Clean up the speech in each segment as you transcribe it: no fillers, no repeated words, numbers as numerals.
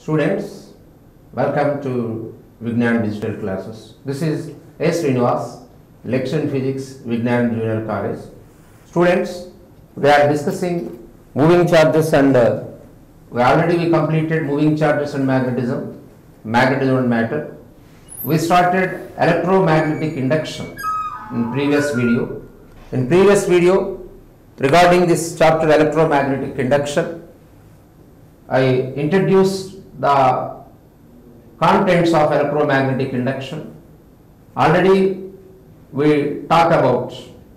Students, welcome to Vignan Digital Classes. This is A. Srinivas, Lecture in Physics, Vignan Junior College. Students, we are discussing moving charges and we completed moving charges and magnetism and matter. We started electromagnetic induction in previous video. In previous video, regarding this chapter electromagnetic induction, I introduced the contents of electromagnetic induction. Already we talked about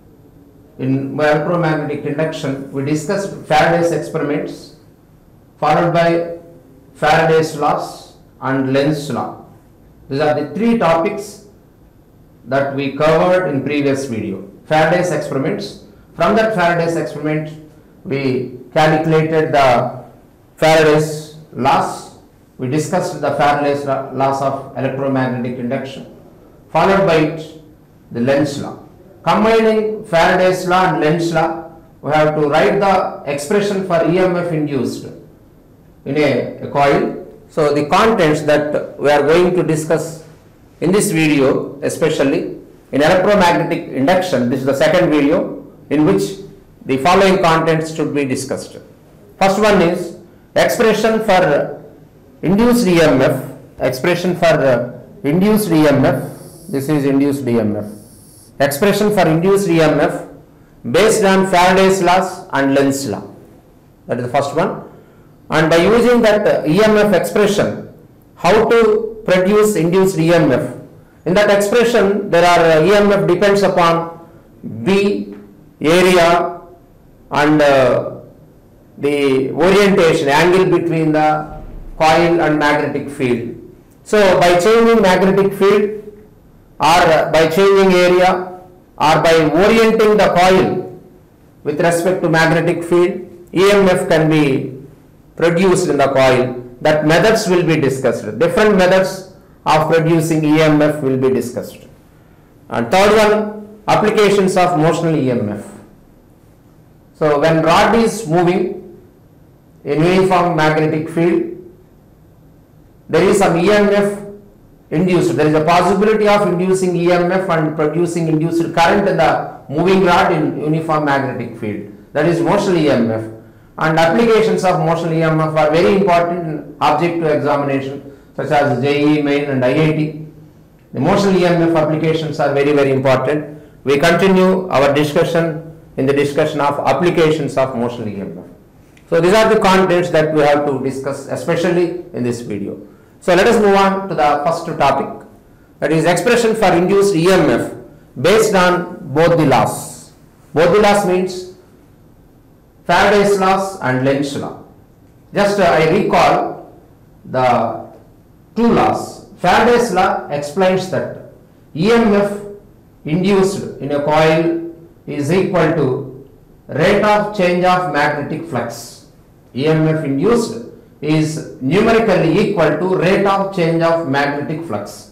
in electromagnetic induction, we discussed Faraday's experiments followed by Faraday's laws and Lenz's law. These are the three topics that we covered in previous video. Faraday's experiments. From that Faraday's experiment, we calculated the Faraday's laws. We discussed the Faraday's laws of electromagnetic induction, followed by it the Lenz's law. Combining Faraday's law and Lenz's law, we have to write the expression for EMF induced in a coil. So the contents that we are going to discuss in this video, especially in electromagnetic induction, this is the second video in which the following contents should be discussed. First one is expression for induced EMF, expression for induced EMF, this is induced EMF, expression for induced EMF based on Faraday's laws and Lenz's law, that is the first one. And by using that EMF expression, how to produce induced EMF. In that expression, there are EMF depends upon B, area, and the orientation, angle between the coil and magnetic field. So by changing magnetic field or by changing area or by orienting the coil with respect to magnetic field, EMF can be produced in the coil. That methods will be discussed. Different methods of producing EMF will be discussed. And third one, applications of motional EMF. So when rod is moving in uniform magnetic field, there is some EMF induced. There is a possibility of inducing EMF and producing induced current in the moving rod in uniform magnetic field. That is motional EMF. And applications of motional EMF are very important in objective examination such as JEE Main and IIT. The motional EMF applications are very important. We continue our discussion in the discussion of applications of motional EMF. So these are the contents that we have to discuss, especially in this video. So let us move on to the first topic, that is expression for induced EMF based on both the laws. Both the laws means Faraday's laws and Lenz's law. Just I recall the two laws. Faraday's law explains that EMF induced in a coil is equal to rate of change of magnetic flux. EMF induced is numerically equal to rate of change of magnetic flux.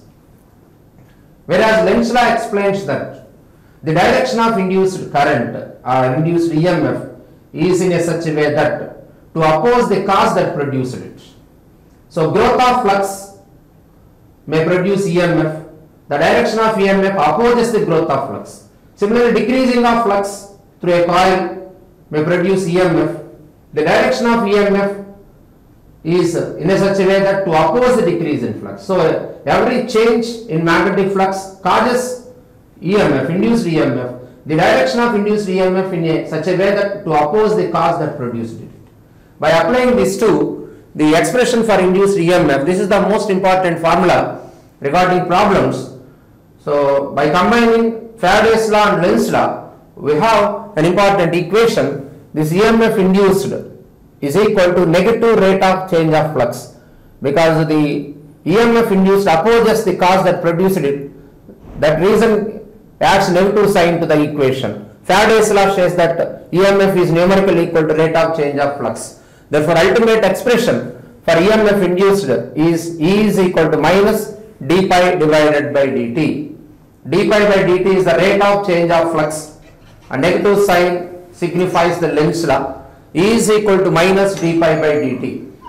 Whereas Lenz's law explains that the direction of induced current or induced EMF is in a such a way that to oppose the cause that produced it. So growth of flux may produce EMF. The direction of EMF opposes the growth of flux. Similarly, decreasing of flux through a coil may produce EMF. The direction of EMF is in a such a way that to oppose the decrease in flux. So every change in magnetic flux causes EMF, induced EMF. The direction of induced EMF in such a way that to oppose the cause that produced it. By applying these two, the expression for induced EMF, this is the most important formula regarding problems. So by combining Faraday's law and Lenz's law, we have an important equation. This EMF induced is equal to negative rate of change of flux, because the EMF induced opposes the cause that produced it. That reason adds negative sign to the equation. Faraday's law says that EMF is numerically equal to rate of change of flux. Therefore, ultimate expression for EMF induced is E is equal to minus d pi divided by dt. d pi by dt is the rate of change of flux. A negative sign signifies the Lenz's law. E is equal to minus d pi by dt.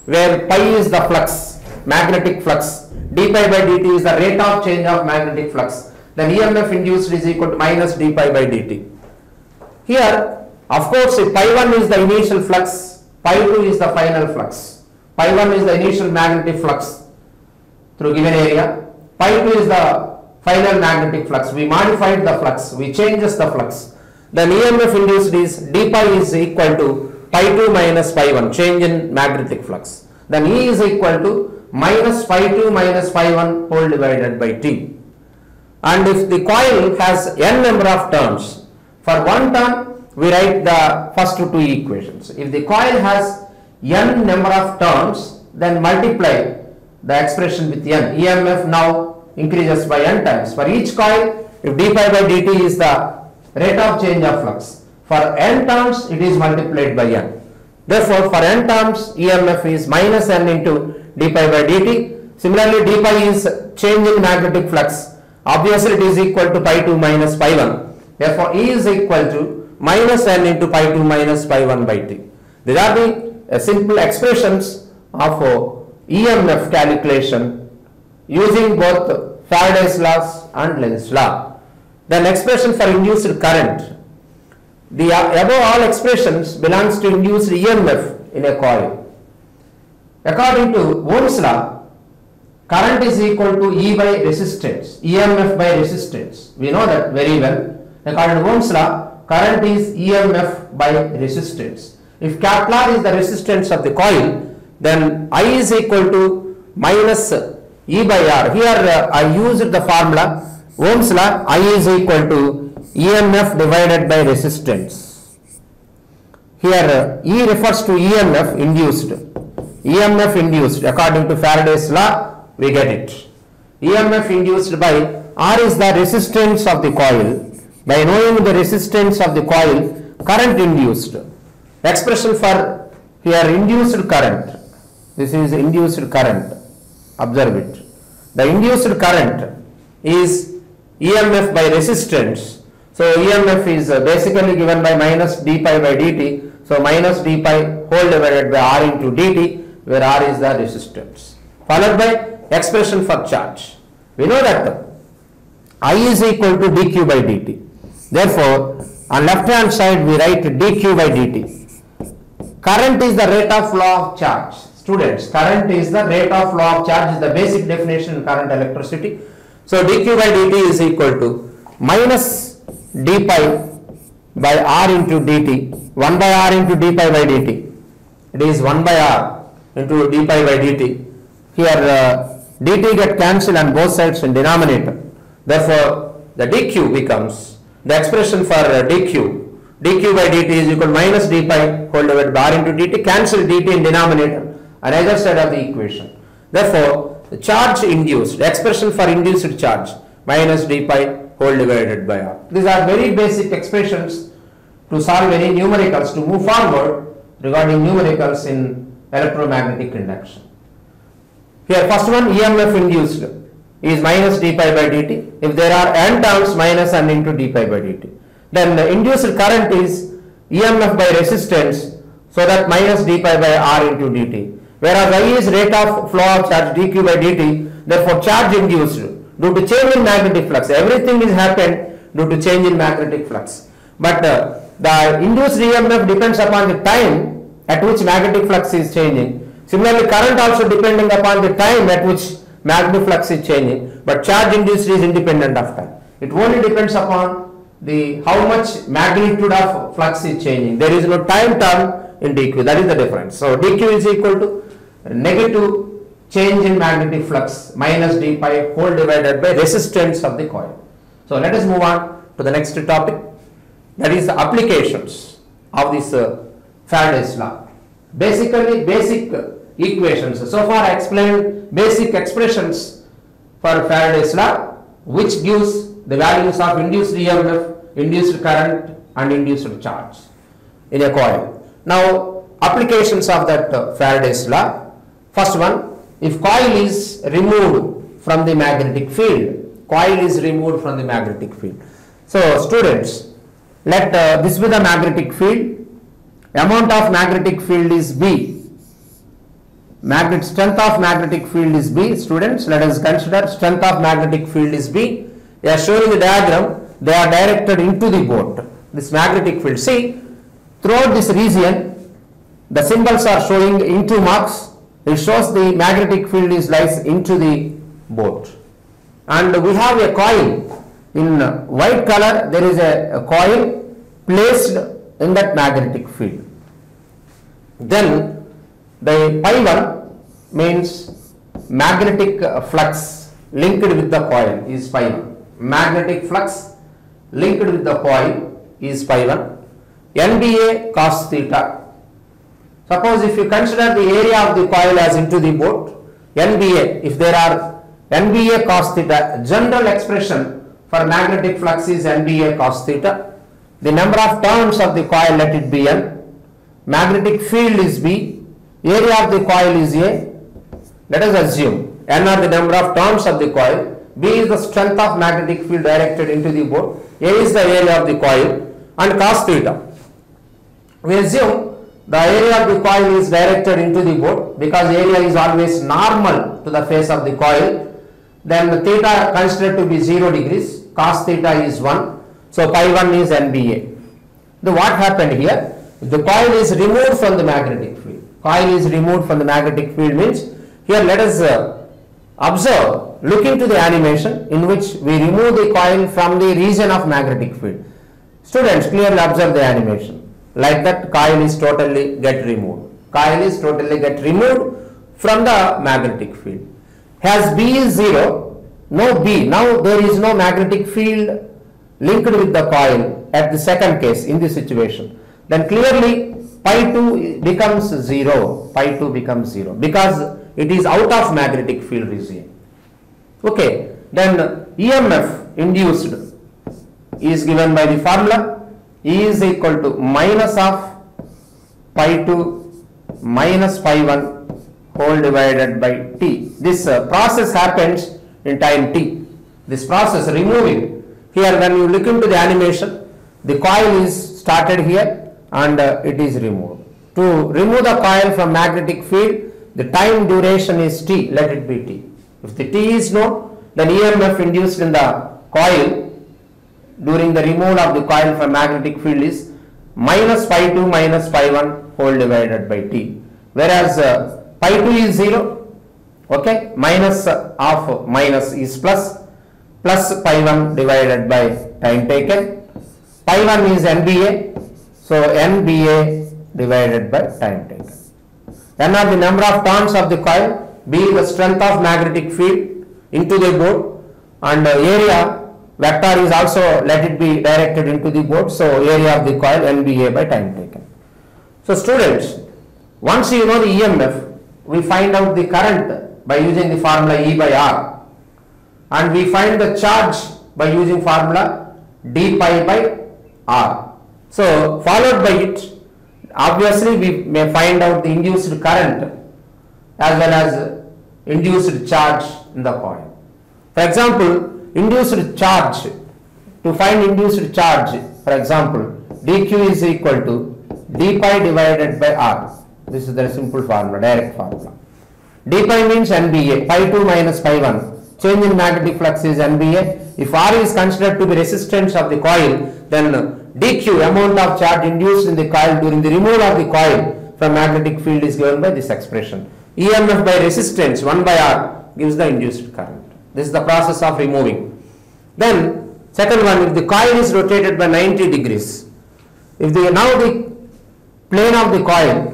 where pi is the flux, magnetic flux, d pi by dt is the rate of change of magnetic flux, then EMF induced is equal to minus d pi by dt. Here, of course, if pi 1 is the initial flux, pi 2 is the final flux. Pi 1 is the initial magnetic flux through given area, pi 2 is the final magnetic flux. We modified the flux, we changes the flux. Then EMF induced is d pi is equal to pi 2 minus pi 1, change in magnetic flux. Then E is equal to minus pi 2 minus pi 1 whole divided by T. And if the coil has n number of turns, for one turn we write the first two equations. If the coil has n number of turns, then multiply the expression with n. EMF now increases by n times. For each coil, if d pi by dt is the rate of change of flux, for n turns it is multiplied by n. Therefore, for n terms EMF is minus n into d pi by dt. Similarly, d pi is change in magnetic flux. Obviously, it is equal to pi 2 minus pi 1. Therefore, E is equal to minus n into pi 2 minus pi 1 by t. These are the simple expressions of EMF calculation using both Faraday's laws and Lenz's law. Then expression for induced current. The above all expressions belongs to induced EMF in a coil. According to Ohm's law, current is equal to E by resistance, EMF by resistance. We know that very well. According to Ohm's law, current is EMF by resistance. If cap R is the resistance of the coil, then I is equal to minus E by R. Here I used the formula Ohm's law, I is equal to EMF divided by resistance. Here E refers to EMF induced. EMF induced according to Faraday's law, we get it. EMF induced by R is the resistance of the coil. By knowing the resistance of the coil, current induced. Expression for here induced current. This is induced current. Observe it. The induced current is EMF by resistance. So EMF is basically given by minus d pi by dt. So minus d pi whole divided by R into dt, where R is the resistance. Followed by expression for charge. We know that I is equal to dq by dt. Therefore, on left hand side we write dq by dt. Current is the rate of flow of charge. Students, current is the rate of flow of charge is the basic definition in current electricity. So dq by dt is equal to minus d pi by r into dt, 1 by r into d pi by dt. It is 1 by r into d pi by dt. Here dt get cancelled on both sides in denominator. Therefore, the dq becomes the expression for dq. dq by dt is equal to minus d pi whole divided by r into dt. Cancel dt in denominator on either side of the equation. Therefore, the charge induced, the expression for induced charge, minus d pi whole divided by r. These are very basic expressions to solve any numericals, to move forward regarding numericals in electromagnetic induction. Here first one, EMF induced is minus d pi by dt. If there are n terms, minus n into d pi by dt. Then the induced current is EMF by resistance, so that minus d pi by r into dt. Whereas I is rate of flow of charge dq by dt, therefore charge induced due to change in magnetic flux. Everything is happened due to change in magnetic flux. But the induced EMF depends upon the time at which magnetic flux is changing. Similarly, current also depending upon the time at which magnetic flux is changing. But charge induced is independent of time. It only depends upon the how much magnitude of flux is changing. There is no time term in dq. That is the difference. So dq is equal to negative change in magnetic flux minus d pi whole divided by resistance of the coil. So let us move on to the next topic, that is the applications of this Faraday's law. Basically basic equations. So far I explained basic expressions for Faraday's law, which gives the values of induced EMF, induced current and induced charge in a coil. Now applications of that Faraday's law. First one, if coil is removed from the magnetic field, coil is removed from the magnetic field. So students, let this be the magnetic field. Amount of magnetic field is B. strength of magnetic field is B. Students, let us consider strength of magnetic field is B. As shown in the diagram, they are directed into the boat. This magnetic field, see, throughout this region, the symbols are showing into marks. It shows the magnetic field is lies into the boat. And we have a coil in white color. There is a coil placed in that magnetic field. Then the pi 1 means magnetic flux linked with the coil is pi 1. Magnetic flux linked with the coil is pi 1. NBA cos theta. Suppose if you consider the area of the coil as into the boat, NBA, if there are NBA cos theta, general expression for magnetic flux is NBA cos theta. The number of turns of the coil, let it be N. Magnetic field is B. Area of the coil is A. Let us assume N are the number of turns of the coil. B is the strength of magnetic field directed into the boat. A is the area of the coil and cos theta. We assume the area of the coil is directed into the boat because area is always normal to the face of the coil. Then the theta considered to be 0 degrees. Cos theta is 1. So pi 1 is NBA. Then what happened here? The coil is removed from the magnetic field. Coil is removed from the magnetic field means here let us observe, look into the animation in which we remove the coil from the region of magnetic field. Students, clearly observe the animation. Like that, coil is totally get removed. Coil is totally get removed from the magnetic field. As B is 0, no B. Now there is no magnetic field linked with the coil at the second case in this situation. Then clearly pi 2 becomes 0. Pi 2 becomes 0 because it is out of magnetic field region. Okay. Then EMF induced is given by the formula. E is equal to minus of pi 2 minus pi 1 whole divided by t. This process happens in time t. This process removing, here when you look into the animation, the coil is started here and it is removed. To remove the coil from magnetic field, the time duration is t, let it be t. If the t is known, then EMF induced in the coil during the removal of the coil from magnetic field is minus pi 2 minus pi 1 whole divided by t. Whereas pi 2 is 0, okay, minus of minus is plus, plus pi 1 divided by time taken. Pi 1 is NBA, so NBA divided by time taken. N are the number of turns of the coil, B is the strength of magnetic field into the boat, and area vector is also let it be directed into the boat, so area of the coil NBA by time taken. So students, once you know the EMF, we find out the current by using the formula E by R, and we find the charge by using formula d pi by R. So followed by it, obviously we may find out the induced current as well as induced charge in the coil. For example, induced charge, to find induced charge, for example, dq is equal to d pi divided by R. This is the simple formula, direct formula. D pi means NBA, pi 2 minus pi 1. Change in magnetic flux is NBA. If R is considered to be resistance of the coil, then dq, amount of charge induced in the coil during the removal of the coil from magnetic field, is given by this expression. EMF by resistance 1 by R gives the induced current. This is the process of removing. Then second one, if the coil is rotated by 90 degrees, if the now the plane of the coil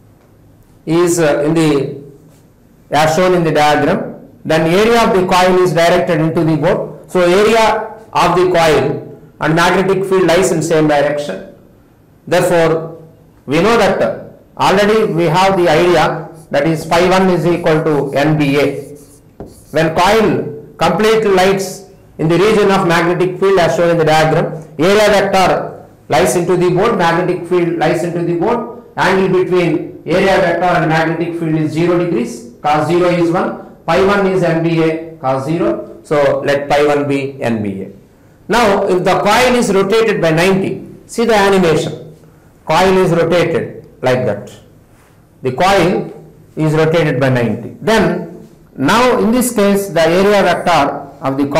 is in the as shown in the diagram, then area of the coil is directed into the boat. So area of the coil and magnetic field lies in same direction. Therefore, we know that already we have the idea, that is pi 1 is equal to NBA. When coil completely lies in the region of magnetic field as shown in the diagram, area vector lies into the boat, magnetic field lies into the boat, angle between area vector and magnetic field is 0 degrees, cos 0 is 1, pi 1 is NBA cos 0, so let pi 1 be NBA. Now if the coil is rotated by 90, see the animation, coil is rotated like that. The coil is rotated by 90. Then now in this case the area vector of the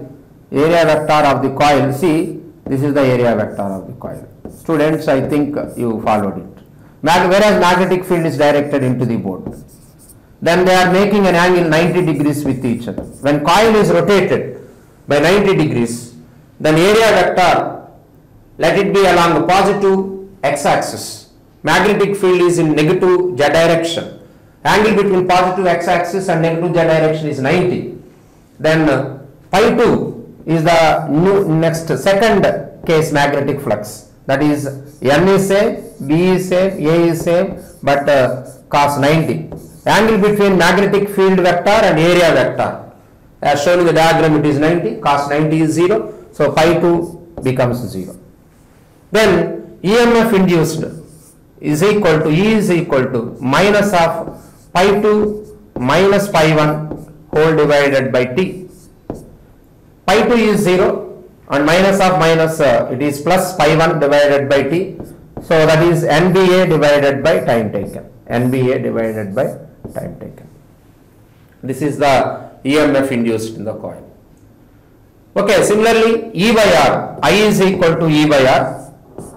coil, see, this is the area vector of the coil. Students, I think you followed it. Whereas magnetic field is directed into the board. Then they are making an angle 90 degrees with each other. When coil is rotated by 90 degrees, then area vector, let it be along the positive x-axis. Magnetic field is in negative z direction. Angle between positive x-axis and negative z direction is 90. Then pi 2 is the second case magnetic flux. That is, M is same, B is same, A is same, but cos 90. Angle between magnetic field vector and area vector, as shown in the diagram, it is 90, cos 90 is 0, so pi 2 becomes 0. Then EMF induced is equal to, E is equal to minus of pi 2 minus pi 1 whole divided by T. Pi 2 is 0 and minus of minus, it is plus pi 1 divided by T. So that is NBA divided by time taken. NBA divided by time taken. This is the EMF induced in the coil. Okay, similarly E by R, I is equal to E by R.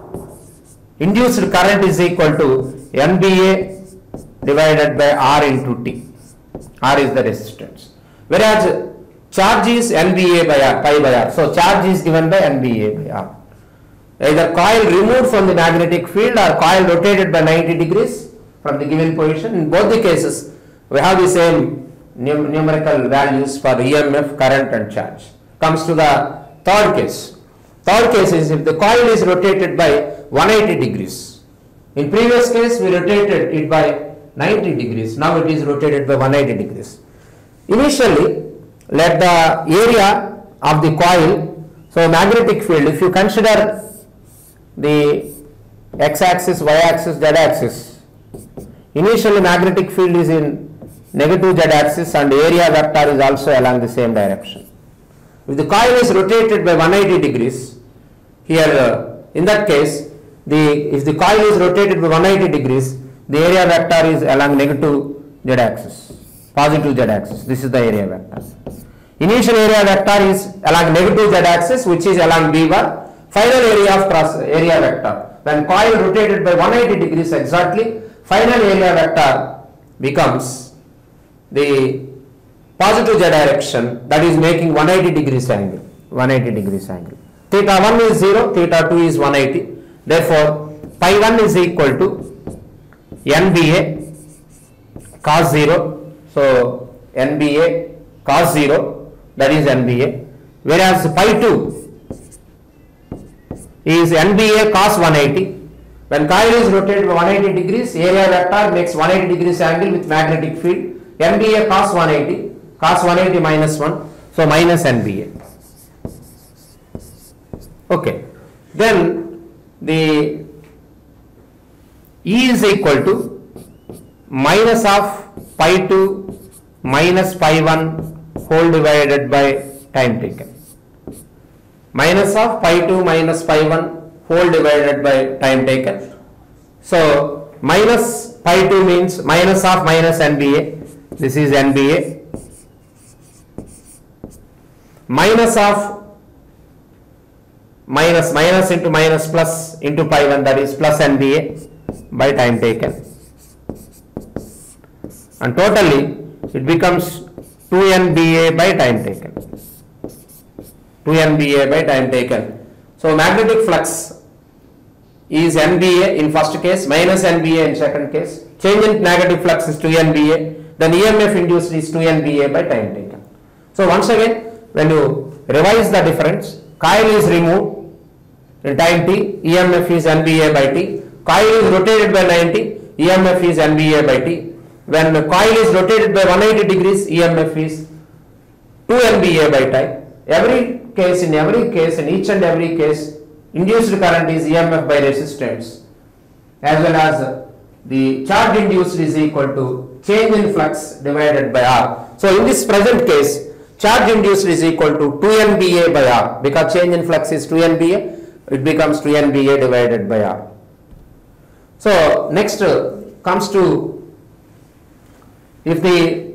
Induced current is equal to NBA divided by R into T. R is the resistance. Whereas charge is NBA by R, pi by R. So charge is given by NBA by R. Either coil removed from the magnetic field or coil rotated by 90 degrees from the given position. In both the cases, we have the same numerical values for EMF, current and charge. Comes to the third case. Third case is if the coil is rotated by 180 degrees. In previous case, we rotated it by 90 degrees. Now it is rotated by 180 degrees. Initially, let the area of the coil, so magnetic field, if you consider the x-axis, y-axis, z-axis, initially magnetic field is in negative z-axis and area vector is also along the same direction. If the coil is rotated by 180 degrees, here in that case, if the coil is rotated by 180 degrees, the area vector is along negative z-axis, positive z-axis. This is the area vector. Initial area vector is along negative z-axis, which is along B bar. Final area of cross area vector. When coil rotated by 180 degrees exactly, final area vector becomes the positive z direction, that is making 180 degrees angle. 180 degrees angle. Theta 1 is 0, theta 2 is 180. Therefore, pi 1 is equal to NBA cos 0. So NBA cos 0, that is NBA. Whereas pi 2 is NBA cos 180. When coil is rotated by 180 degrees, area vector makes 180 degrees angle with magnetic field. NBA cos 180 minus 1, so minus NBA. Okay. Then the E is equal to minus of pi 2 minus pi 1 whole divided by time taken. Minus of pi 2 minus pi 1 whole divided by time taken. So minus pi 2 means minus of minus NBA. This is NBA. Minus of minus into minus plus into pi 1, that is plus NBA by time taken. And totally it becomes 2 NBA by time taken. 2 NBA by time taken. So magnetic flux is NBA in first case, minus NBA in second case. Change in magnetic flux is 2 NBA. Then EMF induced is 2 NBA by time taken. So once again, when you revise the difference, coil is removed in time t, EMF is NBA by t. Coil is rotated by 90, EMF is NBA by t. When the coil is rotated by 180 degrees, EMF is 2 NBA by time. In each and every case, induced current is EMF by resistance, as well as the charge induced is equal to change in flux divided by R. So in this present case, charge induced is equal to 2 NBA by R, because change in flux is 2 NBA, it becomes 2 NBA divided by R. So next comes to if the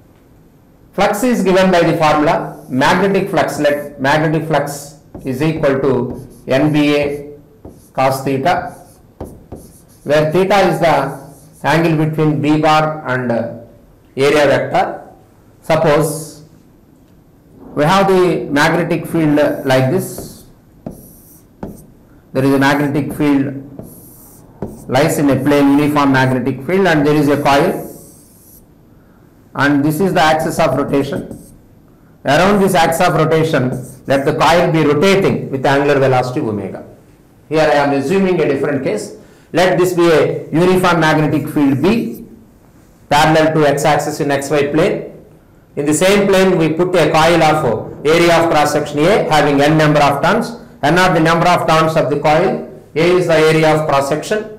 flux is given by the formula, magnetic flux, let magnetic flux is equal to NBA cos theta, where theta is the angle between B bar and area vector. Suppose we have the magnetic field like this. There is a magnetic field lies in a plane uniform magnetic field, and there is a coil, and this is the axis of rotation. Around this axis of rotation, let the coil be rotating with angular velocity omega. Here I am assuming a different case. Let this be a uniform magnetic field B parallel to x-axis in xy plane. In the same plane we put a coil of area of cross section A having n number of turns. N are the number of turns of the coil, A is the area of cross section.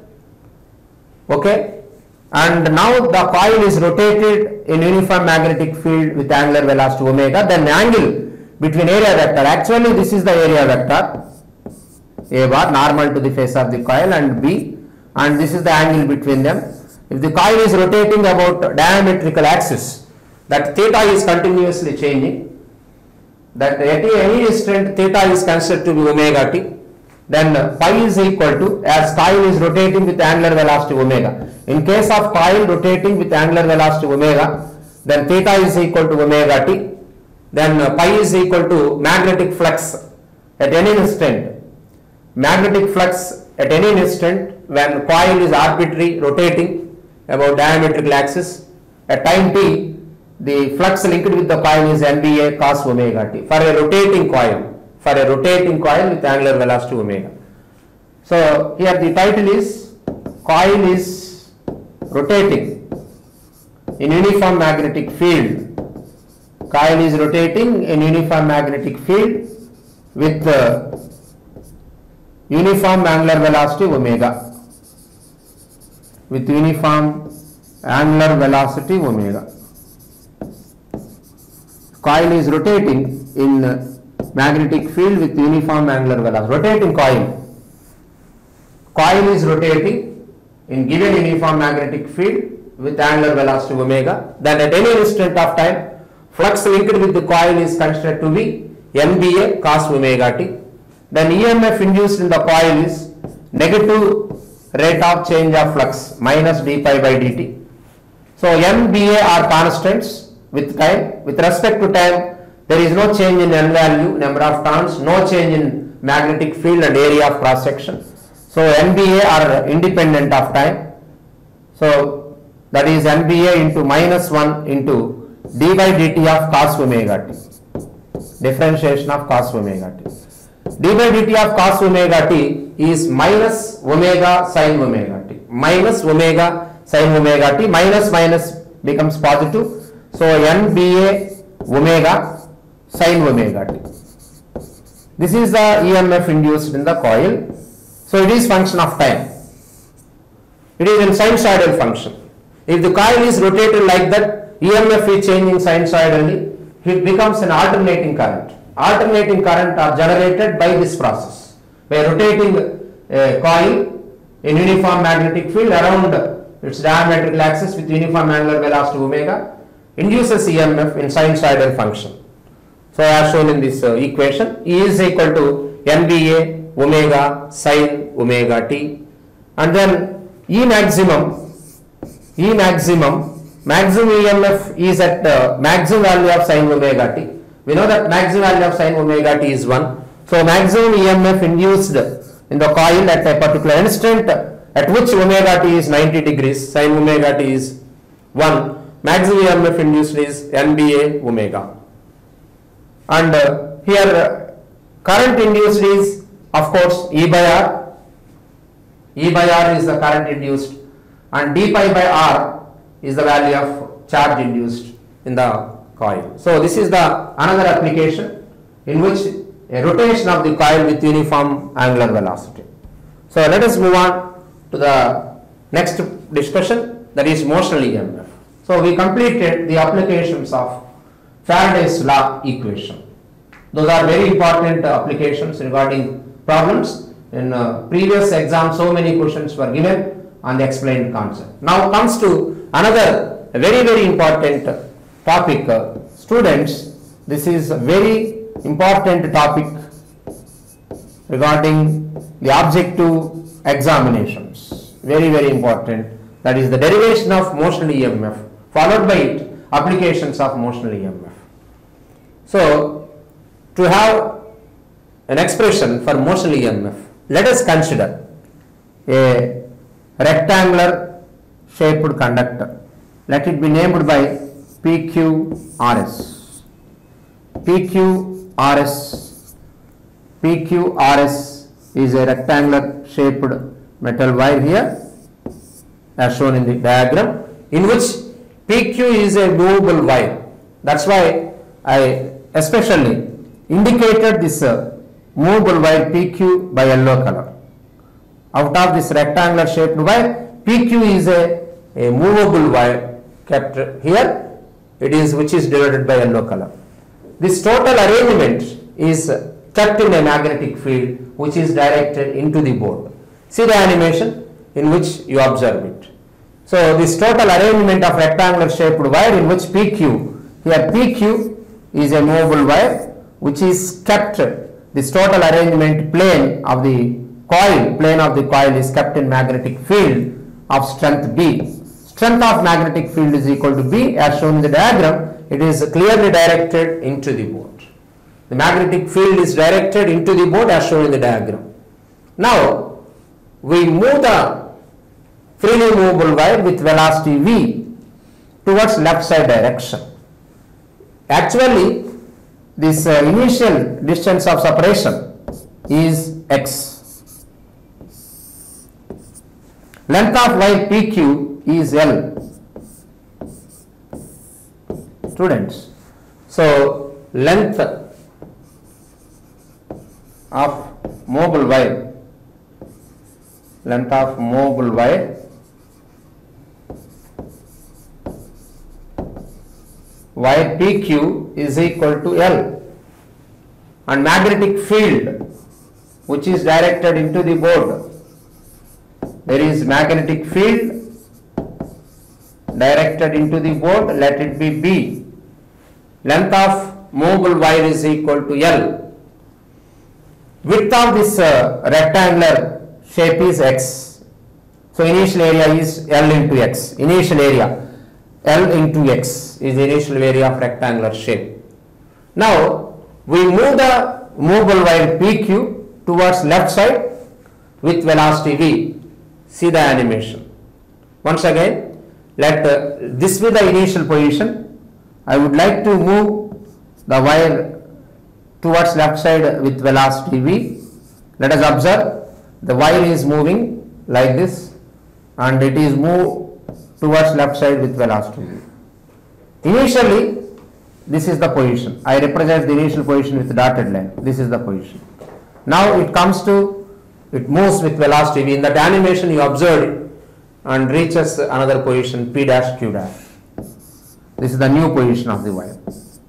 Okay, and now the coil is rotated in uniform magnetic field with angular velocity omega. Then the angle between area vector, actually this is the area vector A bar normal to the face of the coil and B, and this is the angle between them. If the coil is rotating about diametrical axis, that theta is continuously changing, that at any instant theta is considered to be omega t, then pi is equal to, as coil is rotating with angular velocity omega. In case of coil rotating with angular velocity omega, then theta is equal to omega t, then pi is equal to magnetic flux at any instant. Magnetic flux at any instant when coil is arbitrary rotating about diametrical axis, at time t, the flux linked with the coil is NBA cos omega t for a rotating coil with angular velocity omega. So here the title is coil is rotating in uniform magnetic field. Coil is rotating in uniform magnetic field with uniform angular velocity omega. With uniform angular velocity omega. Coil is rotating in magnetic field with uniform angular velocity. Rotating coil. Coil is rotating in given uniform magnetic field with angular velocity omega. Then at any instant of time, flux linked with the coil is considered to be NBA cos omega t. Then EMF induced in the coil is negative rate of change of flux minus d pi by dt. So NBA are constants with time. With respect to time, there is no change in n value, number of turns, no change in magnetic field and area of cross section. So NBA are independent of time. So that is NBA into minus 1 into d by dt of cos omega t. Differentiation of cos omega t. D by dt of cos omega t is minus omega sin omega t. Minus omega sin omega t. Minus minus becomes positive. So NBA omega sin omega t. This is the EMF induced in the coil. So it is function of time. It is in sinusoidal function. If the coil is rotated like that, EMF is changing sinusoidally, it becomes an alternating current. Alternating current are generated by this process. By rotating a coil in uniform magnetic field around its diametrical axis with uniform angular velocity omega, induces EMF in sinusoidal function. So as shown in this equation, E is equal to NBA omega sin omega t, and then E maximum, maximum EMF is at maximum value of sin omega t. We know that maximum value of sin omega t is 1. So maximum EMF induced in the coil at a particular instant at which omega t is 90 degrees, sin omega t is 1. Maximum EMF induced is NBA omega. And here current induced is of course E by R. E by R is the current induced, and d pi by R is the value of charge induced in the coil. So this is the another application in which a rotation of the coil with uniform angular velocity. So let us move on to the next discussion, that is motional EMF. So we completed the applications of Faraday's law equation. Those are very important applications regarding problems. In previous exam, so many questions were given on the explained concept. Now comes to another a very important topic. Students, this is a very important topic regarding the objective examinations. Very important. That is the derivation of motional EMF, followed by it applications of motional EMF. So, to have an expression for motional EMF, let us consider a rectangular shaped conductor. Let it be named by PQRS. PQRS is a rectangular shaped metal wire here, as shown in the diagram, in which PQ is a movable wire. That's why I especially indicated this movable wire PQ by yellow color. Out of this rectangular shaped wire, PQ is a movable wire kept here. It is which is denoted by yellow color. This total arrangement is kept in a magnetic field which is directed into the board. See the animation in which you observe it. So this total arrangement of rectangular shaped wire in which PQ, here PQ is a movable wire which is kept, this total arrangement plane of the coil is kept in magnetic field of strength B. Strength of magnetic field is equal to B, as shown in the diagram. It is clearly directed into the board. The magnetic field is directed into the board as shown in the diagram. Now, we move the freely movable wire with velocity V towards left side direction. Actually, this initial distance of separation is x. Length of wire PQ is L. Students, so length of movable wire, wire PQ is equal to L, and magnetic field which is directed into the board, there is magnetic field directed into the board, let it be B. Length of movable wire is equal to L. Width of this rectangular shape is X. So initial area is L into X. Initial area L into X is the initial area of rectangular shape. Now we move the movable wire PQ towards left side with velocity V. See the animation. Once again, let this be the initial position. I would like to move the wire towards left side with velocity V. Let us observe the wire is moving like this and it is moved towards left side with velocity V. Initially, this is the position. I represent the initial position with the dotted line. This is the position. Now it moves with velocity V. In that animation you observe it and reaches another position P dash Q dash. This is the new position of the wire.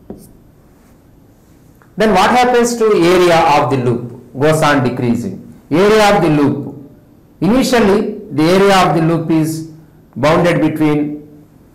Then what happens to area of the loop? Goes on decreasing. Area of the loop. Initially, the area of the loop is bounded between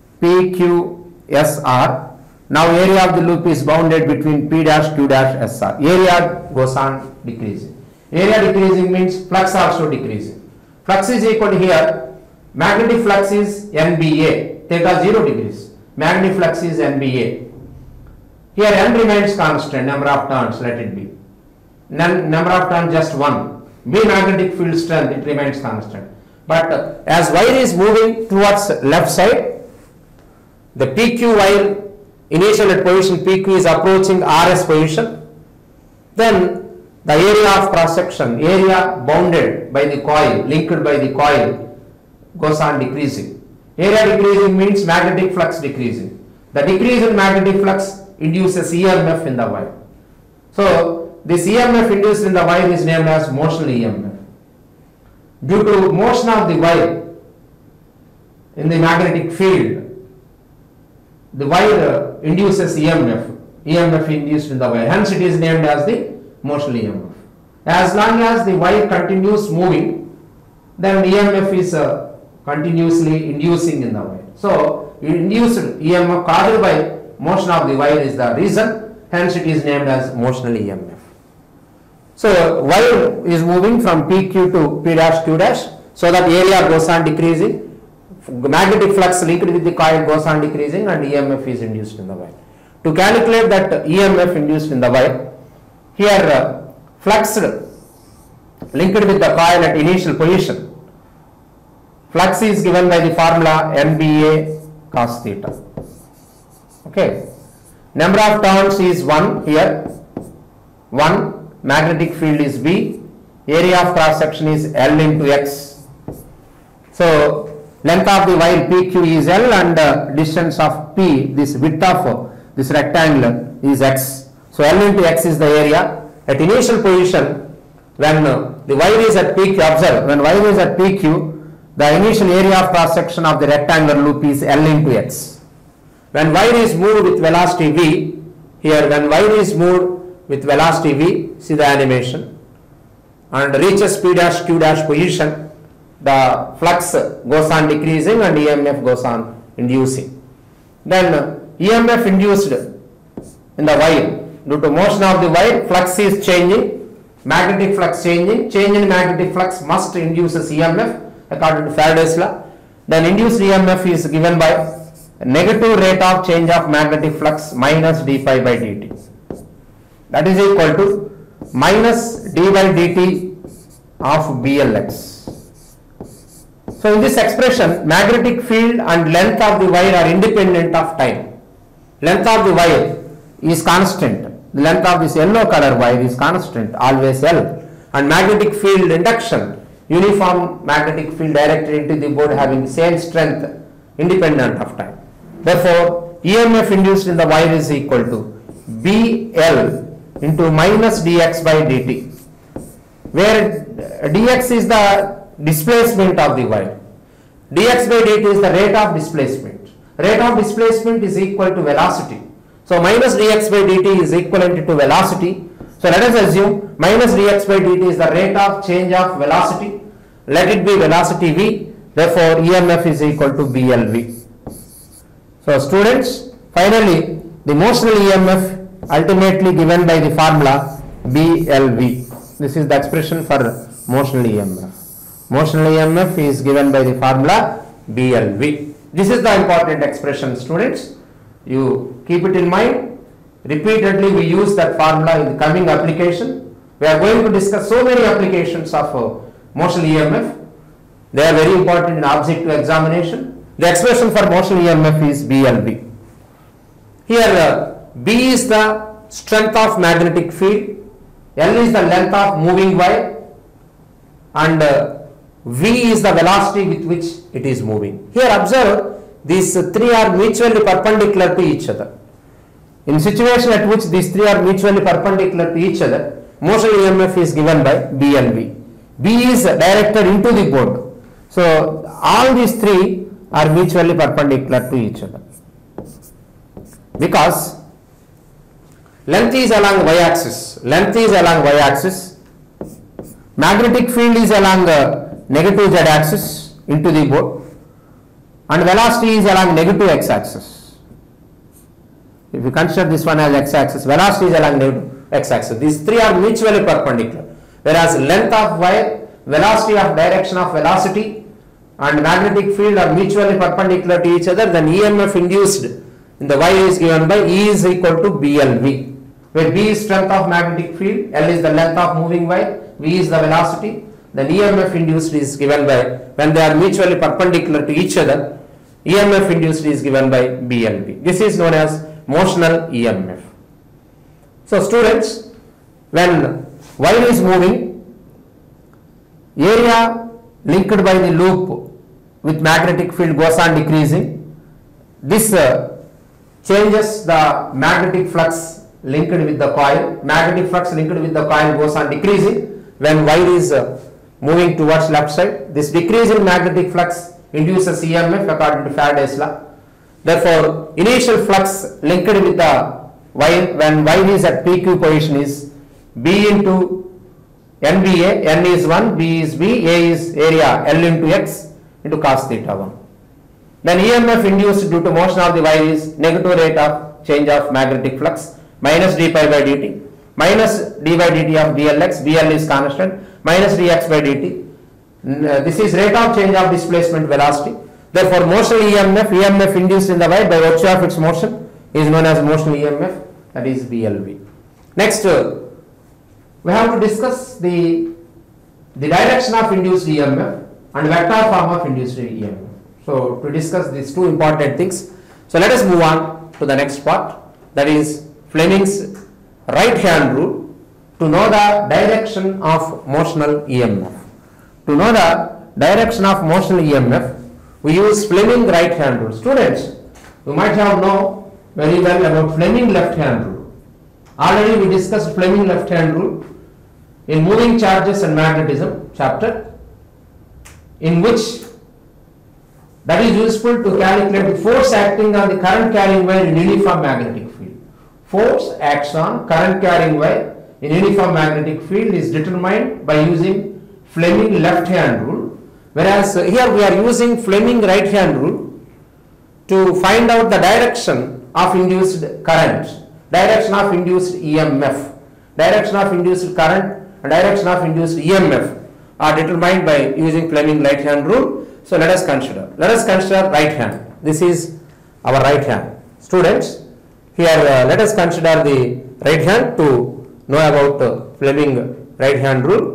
PQSR. Now area of the loop is bounded between P dash Q dash SR. Area goes on decreasing. Area decreasing means flux also decreasing. Flux is equal to here. Magnetic flux is NBA. Theta 0 degrees. Magnetic flux is NBA. Here N remains constant, number of turns, let it be. Number of turns just 1. B magnetic field strength, it remains constant. But as wire is moving towards left side, the PQ wire initial at position PQ is approaching RS position. Then the area of cross section, area bounded by the coil, linked by the coil, goes on decreasing. Area decreasing means magnetic flux decreasing. The decrease in magnetic flux induces EMF in the wire. So this EMF induced in the wire is named as motional EMF. Due to motion of the wire in the magnetic field, the wire induces EMF induced in the wire. Hence it is named as the motional EMF. As long as the wire continues moving, then EMF is continuously inducing in the wire. So induced EMF caused by motion of the wire is the reason, hence it is named as motional EMF. So wire is moving from PQ to P dash Q dash, so that area goes on decreasing, magnetic flux linked with the coil goes on decreasing, and EMF is induced in the wire. To calculate that EMF induced in the wire, here flux linked with the coil at initial position, flux is given by the formula NBA cos theta. Okay, number of turns is 1 here, 1, magnetic field is B, area of cross section is L into X. So length of the wire PQ is L, and distance of P, this width of this rectangle, is X. So L into X is the area. At initial position, when the wire is at PQ, observe, when wire is at PQ, the initial area of cross section of the rectangular loop is L into X. When wire is moved with velocity V, here when wire is moved with velocity V, see the animation, and reaches P dash Q dash position, the flux goes on decreasing and EMF goes on inducing. Then EMF induced in the wire, due to motion of the wire, flux is changing, magnetic flux changing, change in magnetic flux must induces EMF according to Faraday's law. Then induced EMF is given by negative rate of change of magnetic flux minus d pi by dt. That is equal to minus d by dt of BLX. So in this expression, magnetic field and length of the wire are independent of time. Length of the wire is constant. The length of this yellow color wire is constant, always L. And magnetic field induction, uniform magnetic field directed into the board having same strength, independent of time. Therefore, EMF induced in the wire is equal to BL into minus dx by dt, where dx is the displacement of the wire, dx by dt is the rate of displacement. Rate of displacement is equal to velocity. So minus dx by dt is equivalent to velocity. So let us assume minus dx by dt is the rate of change of velocity. Let it be velocity v. Therefore, EMF is equal to BLV. So students, finally the motional EMF ultimately given by the formula BLV. This is the expression for motional EMF. Motional EMF is given by the formula BLV. This is the important expression, students. You keep it in mind. Repeatedly we use that formula in the coming application. We are going to discuss so many applications of motional EMF. They are very important in objective examination. The expression for motional EMF is BLV. Here B is the strength of magnetic field, L is the length of moving wire, and V is the velocity with which it is moving. Here observe, these three are mutually perpendicular to each other. In situation at which these three are mutually perpendicular to each other, motional EMF is given by BLV. B is directed into the board. So all these three are mutually perpendicular to each other, because length is along y-axis, magnetic field is along negative z-axis into the board, and velocity is along negative x-axis. If you consider this one as x-axis, velocity is along negative x-axis. These three are mutually perpendicular, whereas length of wire, velocity of direction of velocity, and magnetic field are mutually perpendicular to each other. Then EMF induced in the wire is given by E is equal to BLV, where B is strength of magnetic field, L is the length of moving wire, V is the velocity. Then EMF induced is given by, when they are mutually perpendicular to each other, EMF induced is given by BLV. This is known as motional EMF. So students, when wire is moving, area linked by the loop with magnetic field goes on decreasing. This changes the magnetic flux linked with the coil. Magnetic flux linked with the coil goes on decreasing when wire is moving towards left side. This decrease in magnetic flux induces EMF according to Faraday's law. Therefore, initial flux linked with the wire when wire is at PQ position is B into NBA, N is 1, B is B, A is area, L into X into cos theta 1. Then EMF induced due to motion of the wire is negative rate of change of magnetic flux minus d pi by dt minus d by dt of dlx, dl is constant, minus dx by dt. This is rate of change of displacement velocity. Therefore, motion EMF induced in the wire by virtue of its motion is known as motion EMF, that is BLV. Next, we have to discuss the direction of induced EMF and vector form of induced EMF. So, to discuss these two important things, so let us move on to the next part, that is Fleming's right hand rule to know the direction of motional EMF. To know the direction of motional EMF, we use Fleming right hand rule. Students, you might have known very well about Fleming left hand rule. Already we discussed Fleming left hand rule in moving charges and magnetism chapter, in which that is useful to calculate the force acting on the current carrying wire in uniform magnetic field. Force acts on current carrying wire in uniform magnetic field is determined by using Fleming left hand rule, whereas here we are using Fleming right hand rule to find out the direction of induced current, direction of induced EMF, direction of induced current and direction of induced EMF are determined by using Fleming right hand rule. So let us consider right hand. This is our right hand. Students, here let us consider the right hand to know about Fleming right hand rule.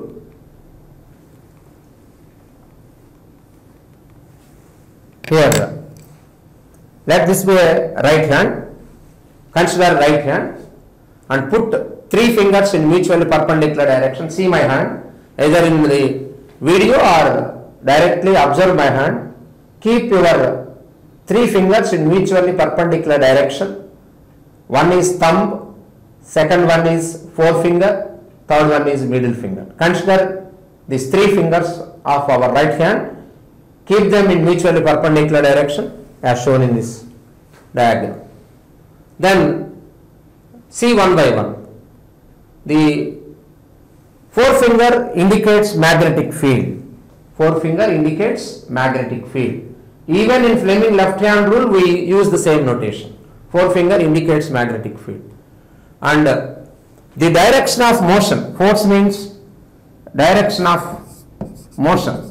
Here, let this be a right hand. Consider right hand and put 3 fingers in mutually perpendicular direction. See my hand, either in the video or directly observe my hand. Keep your 3 fingers in mutually perpendicular direction. One is thumb, second one is forefinger, third one is middle finger. Consider these 3 fingers of our right hand. Keep them in mutually perpendicular direction as shown in this diagram. Then see one by one. The forefinger indicates magnetic field. Forefinger indicates magnetic field. Even in Fleming left hand rule we use the same notation. Forefinger indicates magnetic field. And the direction of motion, force means direction of motion.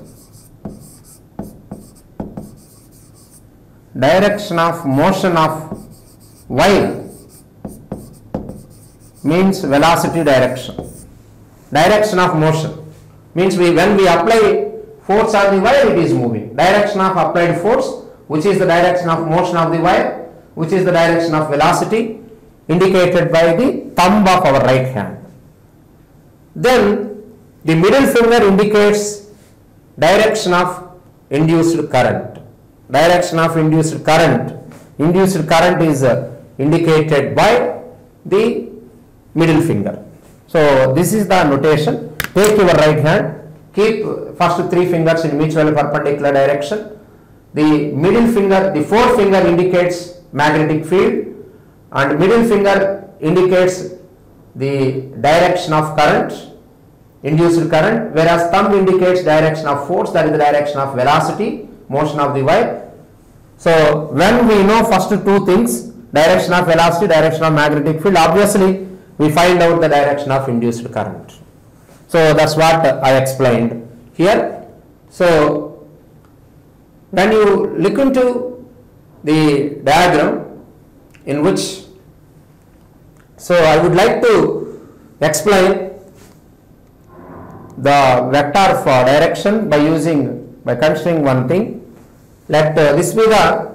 Direction of motion of wire means velocity direction. Direction of motion means when we apply force on the wire, it is moving. Direction of applied force, which is the direction of motion of the wire, which is the direction of velocity, indicated by the thumb of our right hand. Then the middle finger indicates direction of induced current. Direction of induced current. Induced current is indicated by the middle finger. So this is the notation. Take your right hand, keep first 3 fingers in mutually perpendicular direction. The middle finger, the forefinger indicates magnetic field and middle finger indicates the direction of current, induced current, whereas thumb indicates direction of force, that is the direction of velocity, motion of the wire. So when we know first 2 things, direction of velocity, direction of magnetic field, obviously we find out the direction of induced current. So that's what I explained here. So when you look into the diagram in which, so I would like to explain the vector for direction by considering one thing. Let this be the,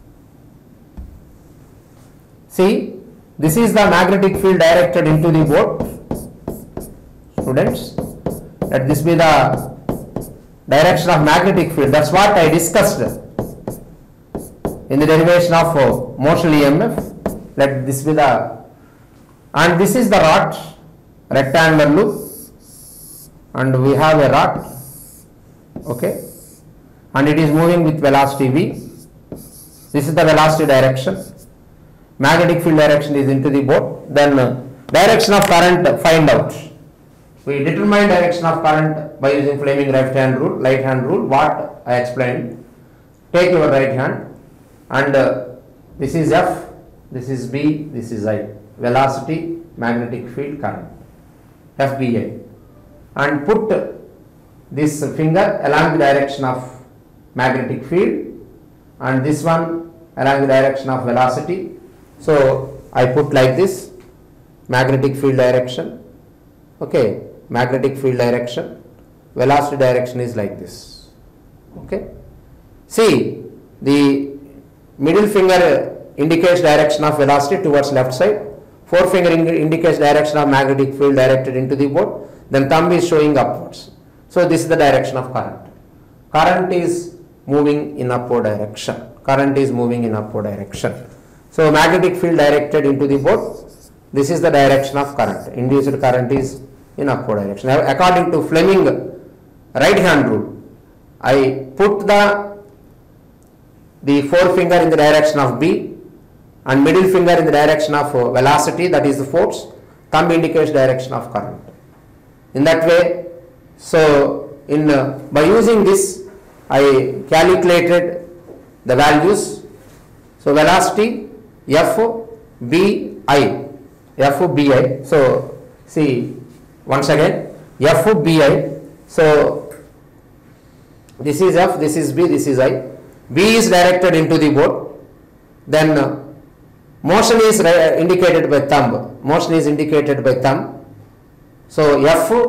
see, this is the magnetic field directed into the board. Students, let this be the direction of magnetic field. That's what I discussed in the derivation of motion EMF. Let this be the, and this is the rod, rectangular loop, and we have a rod, okay, and it is moving with velocity v. This is the velocity direction. Magnetic field direction is into the board. Then direction of current find out. We determine direction of current by using Fleming right hand rule, what I explained. take your right hand and this is F, this is B, this is I, velocity, magnetic field, current, FBI, and put this finger along the direction of magnetic field and this one along the direction of velocity. So I put like this, magnetic field direction, okay, magnetic field direction, velocity direction is like this, okay. See, the middle finger indicates direction of velocity towards left side, forefinger indicates direction of magnetic field directed into the board, then thumb is showing upwards. So this is the direction of current. Current is moving in upward direction. Current is moving in upward direction. So magnetic field directed into the board, this is the direction of current. Induced current is in upward direction. Now, according to Fleming right hand rule, I put the forefinger in the direction of B and middle finger in the direction of velocity, that is the force, thumb indicates direction of current. In that way, so by using this, I calculated the values. So velocity FBI, FBI. So see once again, FBI. So this is F, this is B, this is I. B is directed into the board. Then motion is indicated by thumb. Motion is indicated by thumb. So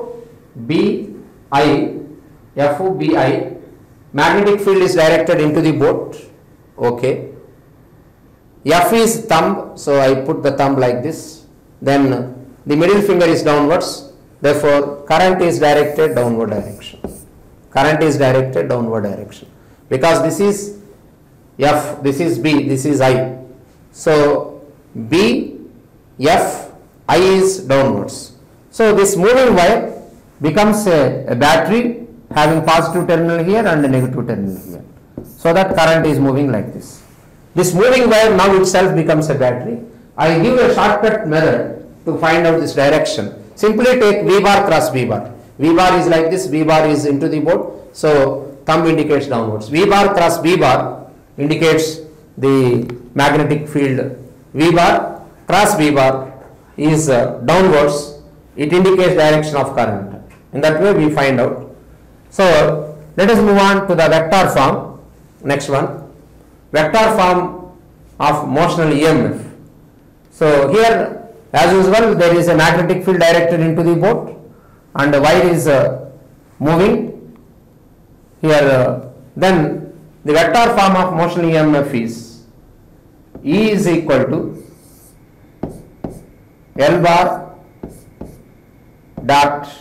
FBI, magnetic field is directed into the board. Okay. F is thumb, so I put the thumb like this. Then the middle finger is downwards. Therefore, current is directed downward direction. Current is directed downward direction. Because this is F, this is B, this is I. So B, F, I is downwards. So this moving wire becomes a battery having positive terminal here and a negative terminal here. So that current is moving like this. This moving wire now itself becomes a battery. I give a shortcut method to find out this direction. Simply take V bar cross V bar. V bar is like this, V bar is into the board. So thumb indicates downwards. V bar cross V bar indicates the magnetic field. V bar cross V bar is downwards. It indicates direction of current. In that way we find out. So let us move on to the vector form. Next one, vector form of motional EMF. So here as usual there is a magnetic field directed into the board and the wire is moving here. Then the vector form of motional EMF is E is equal to L bar dot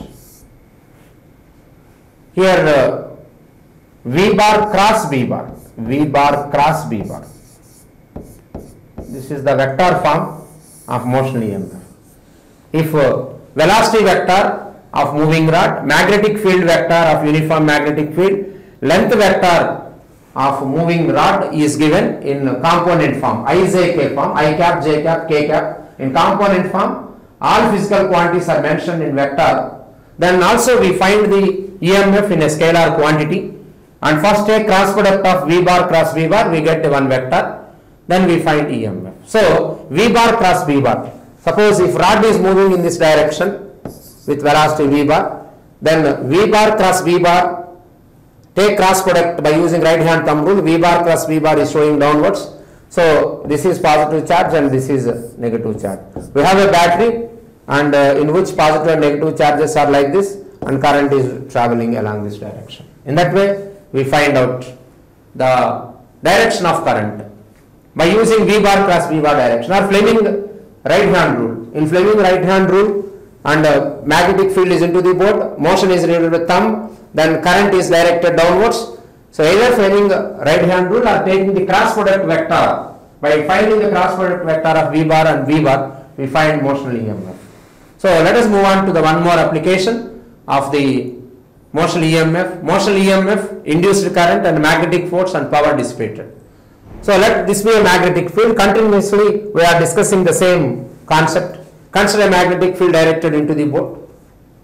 here V bar cross V bar, V bar cross V bar. This is the vector form of motional EMF. If velocity vector of moving rod, magnetic field vector of uniform magnetic field, length vector of moving rod is given in component form, IJK form, I cap, J cap, K cap. In component form, all physical quantities are mentioned in vector. Then also we find the EMF in a scalar quantity, and first take cross product of V bar cross V bar, we get one vector. Then we find EMF. So V bar cross V bar. Suppose if rod is moving in this direction with velocity V bar, then V bar cross V bar, take cross product by using right hand thumb rule. V bar cross V bar is showing downwards. So this is positive charge and this is negative charge. We have a battery and in which positive and negative charges are like this, and current is traveling along this direction. In that way we find out the direction of current by using V bar cross V bar direction, or Fleming right hand rule. In Fleming right hand rule, and magnetic field is into the board, motion is related with thumb, then current is directed downwards. So either Fleming right hand rule or taking the cross product vector, by finding the cross product vector of V bar and V bar, we find motional EMF. So let us move on to the one more application of the motional EMF. Motional EMF, induced current and magnetic force and power dissipated. So let this be a magnetic field. Continuously we are discussing the same concept. Consider a magnetic field directed into the board,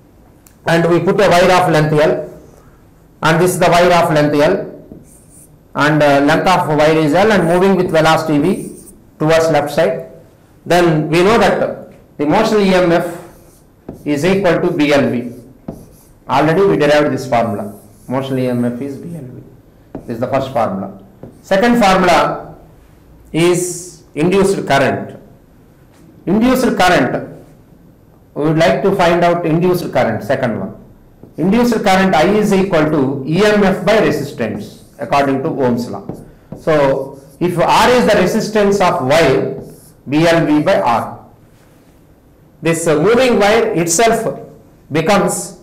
and we put a wire of length L, and this is the wire of length L, and length of wire is L and moving with velocity V towards left side, then we know that the motional EMF is equal to BLV. Already we derived this formula. Motional EMF is BLV. This is the first formula. Second formula is induced current. Induced current, we would like to find out induced current, second one. Induced current I is equal to EMF by resistance according to Ohm's law. So if R is the resistance of wire, BLV by R. This moving wire itself becomes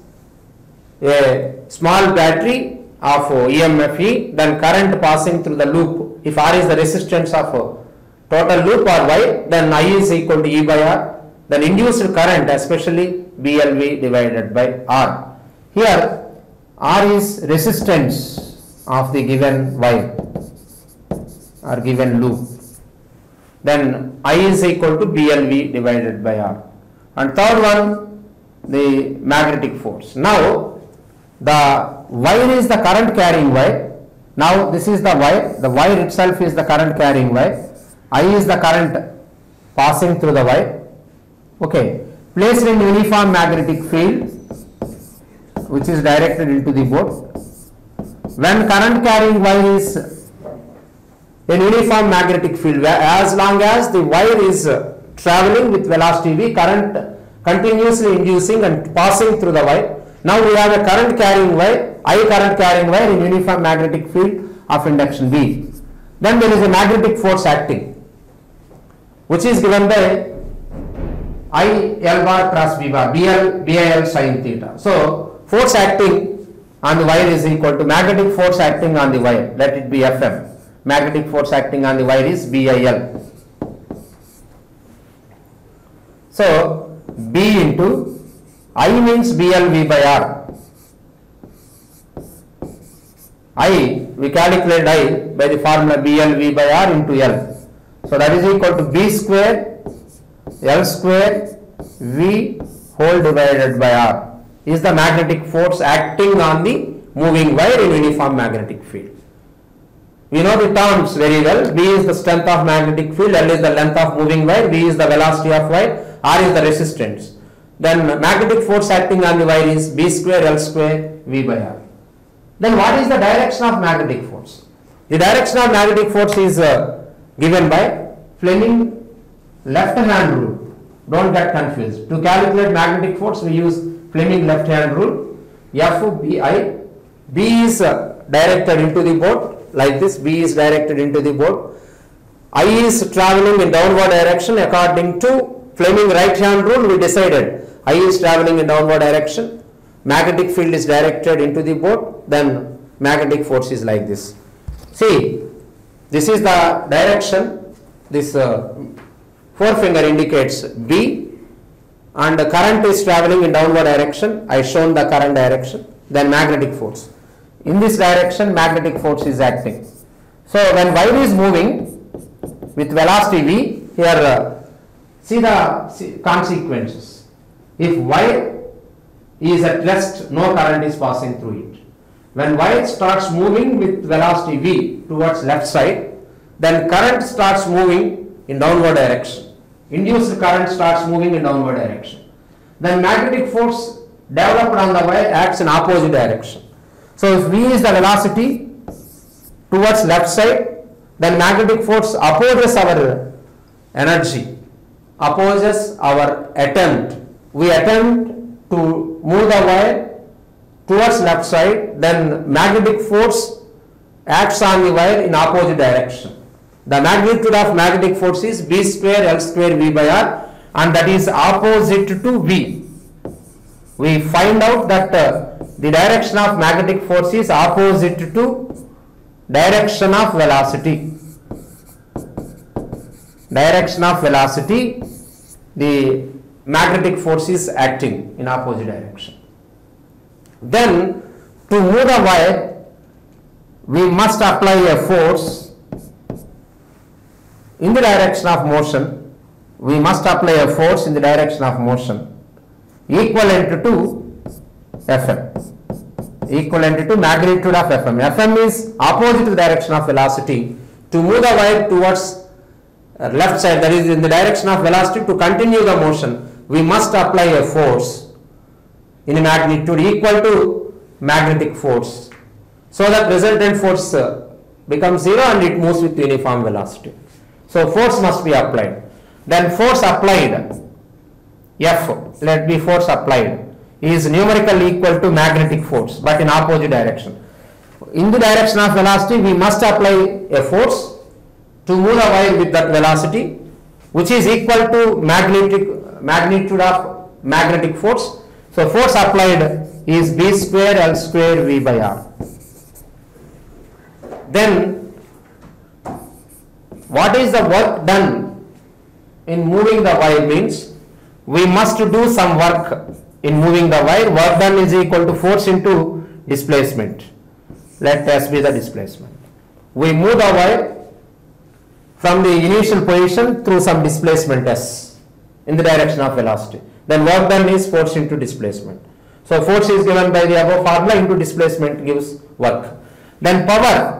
a small battery of EMF E, then current passing through the loop. If R is the resistance of total loop or wire, then I is equal to E by R. Then induced current, especially BLV divided by R. Here R is resistance of the given wire or given loop. Then I is equal to BLV divided by R. And third one, the magnetic force. Now the wire is the current carrying wire. Now this is the wire itself is the current carrying wire. I is the current passing through the wire. Okay, placed in uniform magnetic field which is directed into the board. When current carrying wire is in uniform magnetic field, as long as the wire is traveling with velocity V, current continuously inducing and passing through the wire. Now we have a current carrying wire, I current carrying wire in uniform magnetic field of induction V. Then there is a magnetic force acting, which is given by I L bar cross V bar, BIL sin theta. So force acting on the wire is equal to magnetic force acting on the wire, let it be Fm. Magnetic force acting on the wire is BIL. So B into I means BLV by R. I, we calculate I by the formula BLV by R into L. So that is equal to B square L square V whole divided by R is the magnetic force acting on the moving wire in uniform magnetic field. We know the terms very well. B is the strength of magnetic field, L is the length of moving wire, V is the velocity of wire, R is the resistance. Then magnetic force acting on the wire is B square L square V by R. Then what is the direction of magnetic force? The direction of magnetic force is given by Fleming left hand rule. Don't get confused. To calculate magnetic force we use Fleming left hand rule. FBI. B is directed into the board like this. B is directed into the board. I is traveling in downward direction according to Fleming right hand rule. We decided I is traveling in downward direction. Magnetic field is directed into the board. Then magnetic force is like this. See, this is the direction. This forefinger indicates B, and the current is traveling in downward direction. I shown the current direction. Then magnetic force. In this direction, magnetic force is acting. So when wire is moving with velocity V, here see the consequences. If wire is at rest, no current is passing through it. When wire starts moving with velocity V towards left side, then current starts moving in downward direction. Induced current starts moving in downward direction. Then magnetic force developed on the wire acts in opposite direction. So if V is the velocity towards left side, then magnetic force opposes our energy, opposes our attempt. We attempt to move the wire towards left side, then magnetic force acts on the wire in opposite direction. The magnitude of magnetic force is B square L square V by R, and that is opposite to V. We find out that the direction of magnetic force is opposite to direction of velocity. Direction of velocity, the magnetic force is acting in opposite direction. Then to move the wire, we must apply a force in the direction of motion. We must apply a force in the direction of motion equivalent to Fm. equivalent to magnitude of Fm. Fm is opposite direction of velocity. To move the wire towards left side, that is in the direction of velocity, to continue the motion, we must apply a force in a magnitude equal to magnetic force. So that resultant force becomes 0 and it moves with uniform velocity. So force must be applied. Then force applied, F, let be force applied, is numerically equal to magnetic force but in opposite direction. In the direction of velocity, we must apply a force to move the wire with that velocity, which is equal to magnitude of magnetic force. So force applied is B square L square V by R. Then what is the work done in moving the wire means we must do some work in moving the wire. Work done is equal to force into displacement. Let S be the displacement. We move the wire from the initial position through some displacement S in the direction of velocity. Then work done is force into displacement. So force is given by the above formula into displacement gives work. Then power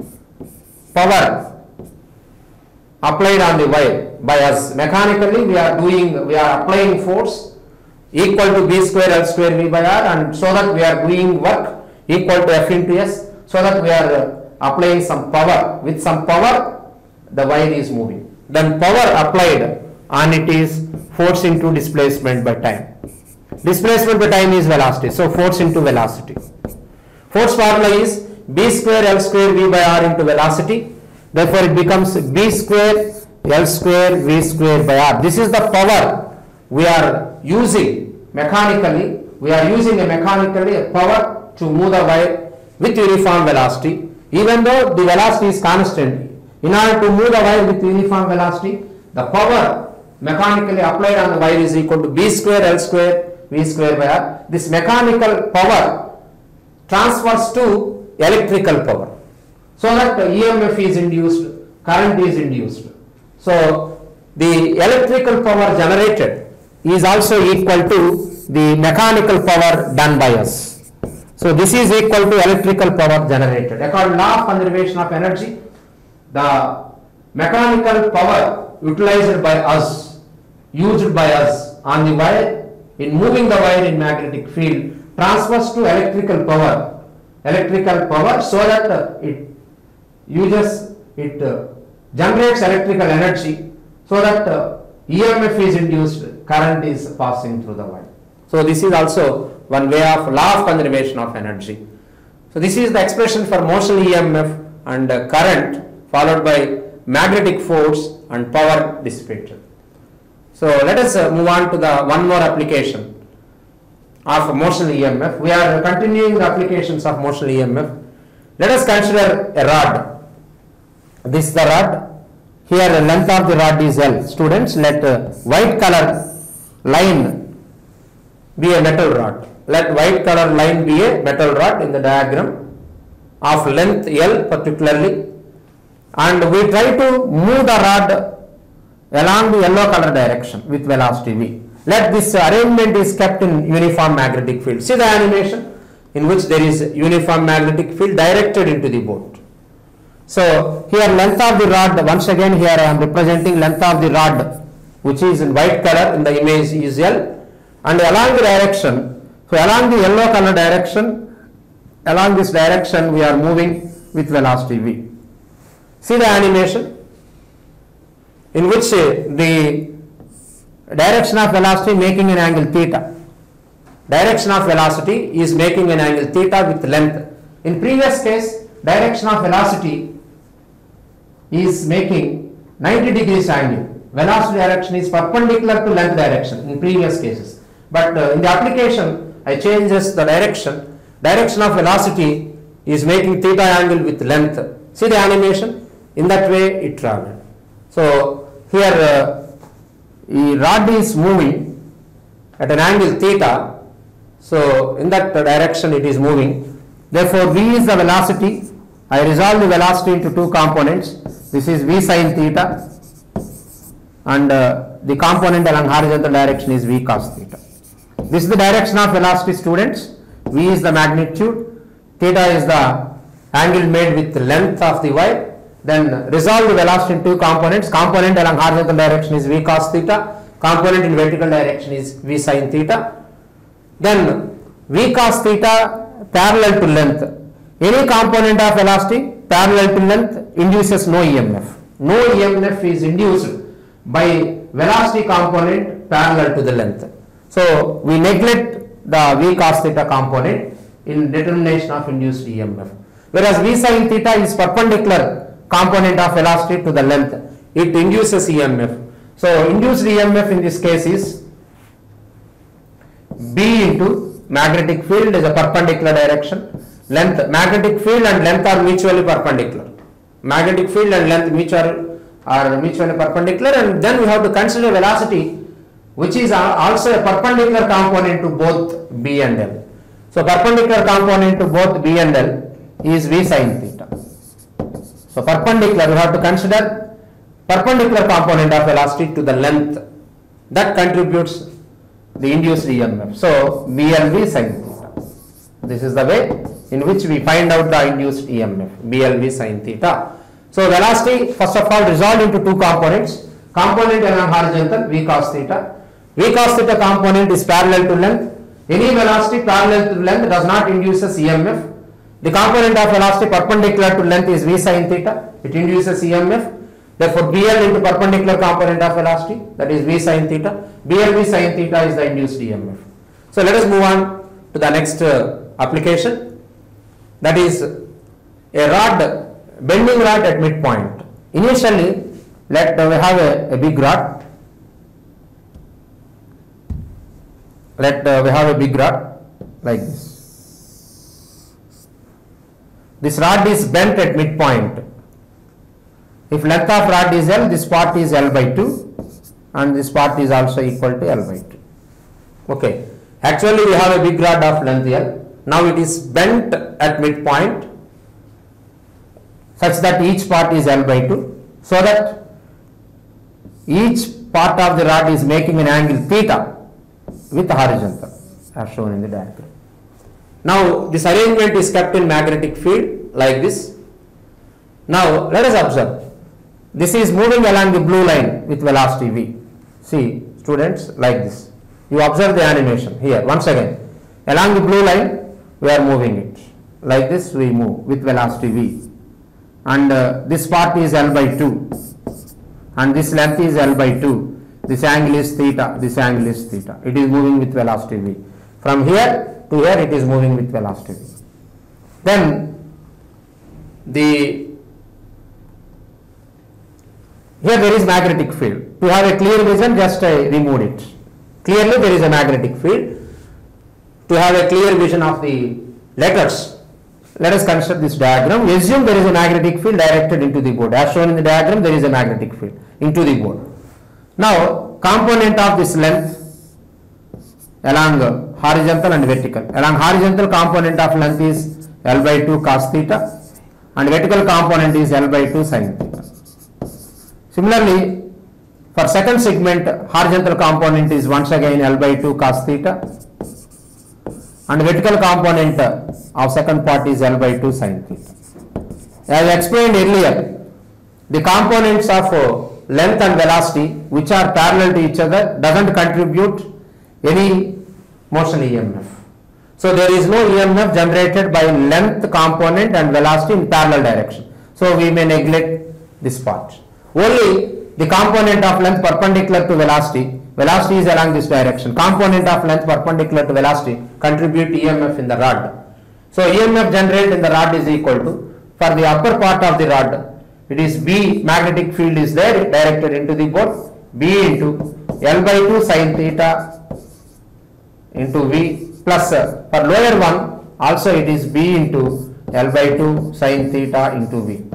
applied on the wire by us. Mechanically we are applying force equal to B square L square V by R, and so that we are doing work equal to F into S, so that we are applying some power. With some power the wire is moving. Then power applied on it is force into displacement by time. Displacement by time is velocity, so force into velocity. Force formula is B square L square V by R into velocity. Therefore it becomes B square L square V square by R. This is the power we are using mechanically. We are using a power to move the wire with uniform velocity. Even though the velocity is constant, in order to move the wire with uniform velocity, the power mechanically applied on the wire is equal to B square L square V square by R. This mechanical power transfers to electrical power, so that EMF is induced, current is induced. So the electrical power generated is also equal to the mechanical power done by us. So this is equal to electrical power generated. According to law of conservation of energy, the mechanical power utilized by us, used by us on the wire in moving the wire in magnetic field, transfers to electrical power, so that it generates electrical energy, so that EMF is induced, current is passing through the wire. So this is also one way of law of conservation of energy. So this is the expression for motion EMF and current, followed by magnetic force and power dissipated. So let us move on to the one more application of motion EMF. We are continuing the applications of motion EMF. Let us consider a rod. This is the rod. Here the length of the rod is L. Students, let white color line be a metal rod. Let white color line be a metal rod in the diagram of length L particularly, and we try to move the rod along the yellow color direction with velocity V. Let this arrangement is kept in uniform magnetic field. See the animation in which there is uniform magnetic field directed into the boat. So here length of the rod, once again here I am representing length of the rod, which is in white color in the image is L, and along the direction, so along the yellow color direction, along this direction we are moving with velocity V. See the animation in which the direction of velocity making an angle theta. Direction of velocity is making an angle theta with length. In previous case, direction of velocity is making 90 degrees angle. Velocity direction is perpendicular to length direction in previous cases. But in the application, I changes the direction. Direction of velocity is making theta angle with length. See the animation? In that way it traveled. So here the rod is moving at an angle theta. So in that direction it is moving. Therefore V is the velocity. I resolve the velocity into two components. This is V sin theta, and the component along horizontal direction is V cos theta. This is the direction of velocity, students. V is the magnitude theta is the angle made with the length of the wire. Then resolve the velocity in two components. Component along horizontal direction is v cos theta. Component in vertical direction is v sin theta. Then v cos theta parallel to length. Any component of velocity parallel to length induces no EMF. No EMF is induced by velocity component parallel to the length. So we neglect the v cos theta component in determination of induced EMF. Whereas v sin theta is perpendicular component of velocity to the length, it induces EMF. So induced EMF in this case is B into magnetic field is a perpendicular direction. Length, magnetic field and length are mutually perpendicular. Magnetic field and length are mutually perpendicular, and then we have to consider velocity, which is also a perpendicular component to both B and L. So perpendicular component to both B and L is v sin theta. So perpendicular, we have to consider perpendicular component of velocity to the length that contributes the induced EMF. So BLV sin theta. This is the way in which we find out the induced EMF, BLV sin theta. So velocity first of all resolved into two components. Component along horizontal v cos theta. V cos theta component is parallel to length. Any velocity parallel to length does not induces EMF. The component of velocity perpendicular to length is v sin theta. It induces EMF. Therefore, BL into perpendicular component of velocity, that is v sin theta. BLV sin theta is the induced EMF. So let us move on to the next application. That is a rod, bending rod at midpoint. Initially, let we have a big rod. Let we have a big rod like this. This rod is bent at midpoint. If length of rod is L, this part is L by 2 and this part is also equal to L by 2. Okay. Actually, we have a big rod of length L. Now it is bent at midpoint such that each part is L by 2, so that each part of the rod is making an angle theta with horizontal as shown in the diagram. Now this arrangement is kept in magnetic field like this. Now let us observe. This is moving along the blue line with velocity v. See students, like this. You observe the animation here once again. Along the blue line we are moving it. Like this we move with velocity v. And this part is L by 2. And this length is L by 2. This angle is theta. This angle is theta. It is moving with velocity v. From here to here it is moving with velocity v. Then here there is magnetic field. To have a clear vision, just I removed it. Clearly there is a magnetic field. To have a clear vision of the letters, let us consider this diagram. We assume there is a magnetic field directed into the board. As shown in the diagram, there is a magnetic field into the board. Now component of this length along horizontal and vertical. Along horizontal component of length is L by 2 cos theta and vertical component is L by 2 sin theta. Similarly, for second segment, horizontal component is once again L by 2 cos theta and vertical component of second part is L by 2 sin theta. As explained earlier, the components of length and velocity which are parallel to each other doesn't contribute any motion EMF. So there is no EMF generated by length component and velocity in parallel direction. So we may neglect this part. Only the component of length perpendicular to velocity, velocity is along this direction, component of length perpendicular to velocity contribute EMF in the rod. So EMF generated in the rod is equal to, for the upper part of the rod, it is B, magnetic field is there directed into the board, B into L by 2 sin theta into V plus for lower one also it is B into L by 2 sin theta into V.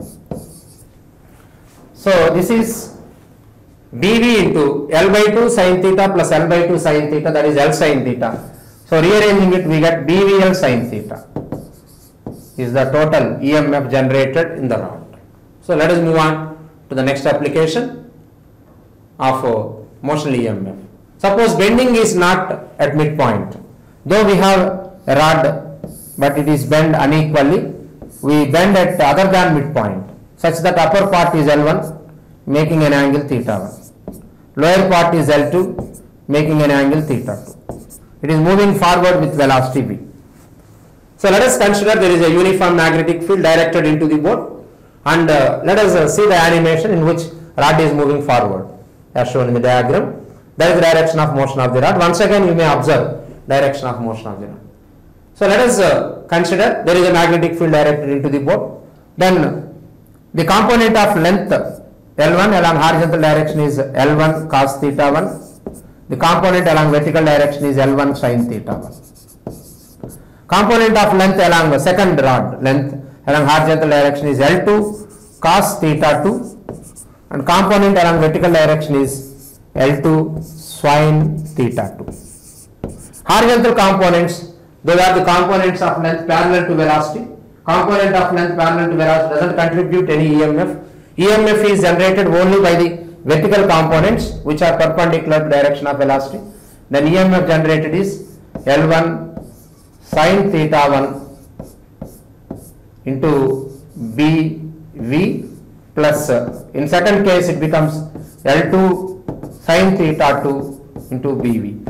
So this is BV into L by 2 sin theta plus L by 2 sin theta, that is L sin theta. So rearranging it we get BVL sin theta is the total EMF generated in the rod. So let us move on to the next application of motion EMF. Suppose bending is not at midpoint, though we have a rod but it is bent unequally. We bend at other than midpoint such that upper part is L1 making an angle theta 1. Lower part is L2 making an angle theta 2. It is moving forward with velocity v. So let us consider there is a uniform magnetic field directed into the board, and let us see the animation in which rod is moving forward as shown in the diagram. That is the direction of motion of the rod. Once again you may observe direction of motion of the rod. So let us consider there is a magnetic field directed into the board. Then the component of length L1 along horizontal direction is L1 cos theta 1. The component along vertical direction is L1 sin theta 1. Component of length along the second rod length along horizontal direction is L2 cos theta 2, and component along vertical direction is L2 sin theta 2. Horizontal components, those are the components of length parallel to velocity. Component of length parallel to velocity doesn't contribute any EMF. EMF is generated only by the vertical components which are perpendicular to direction of velocity. Then EMF generated is L1 sin theta 1 into BV plus in second case it becomes L2 sin theta 2 into BV.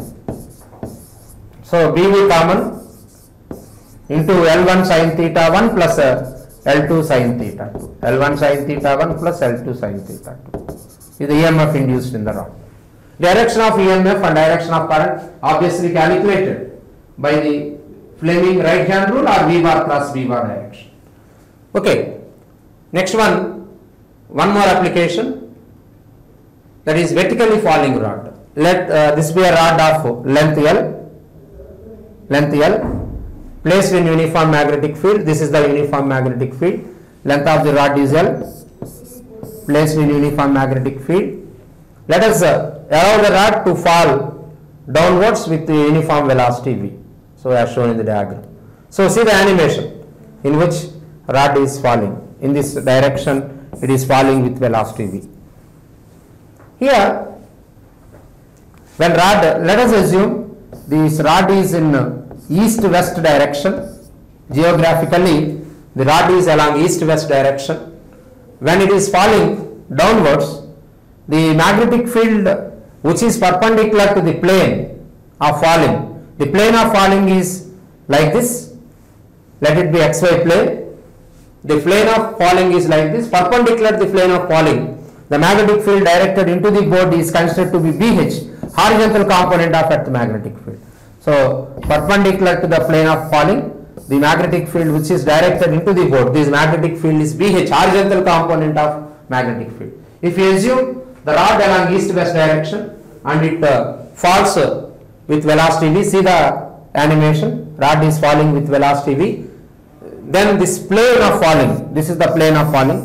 So BV common into L1 sin theta 1 plus L2 sin theta 2. L1 sin theta 1 plus L2 sin theta 2 is the EMF induced in the rod. Direction of EMF and direction of current obviously calculated by the Fleming right hand rule or V bar cross V bar direction. Okay. Next one more application, that is vertically falling rod. Let this be a rod of length L, placed in uniform magnetic field. This is the uniform magnetic field. Length of the rod is L, placed in uniform magnetic field. Let us allow the rod to fall downwards with the uniform velocity v. So as shown in the diagram. So see the animation in which rod is falling. In this direction it is falling with velocity v. Here when rod, let us assume this rod is in east-west direction. Geographically the rod is along east-west direction. When it is falling downwards, the magnetic field which is perpendicular to the plane of falling, the plane of falling is like this. Let it be xy plane. The plane of falling is like this. Perpendicular to the plane of falling, the magnetic field directed into the board is considered to be BH, horizontal component of earth magnetic field. So perpendicular to the plane of falling, the magnetic field which is directed into the board, this magnetic field is BH, horizontal component of magnetic field. If you assume the rod along east-west direction and it falls with velocity v, see the animation, rod is falling with velocity v, then this plane of falling, this is the plane of falling,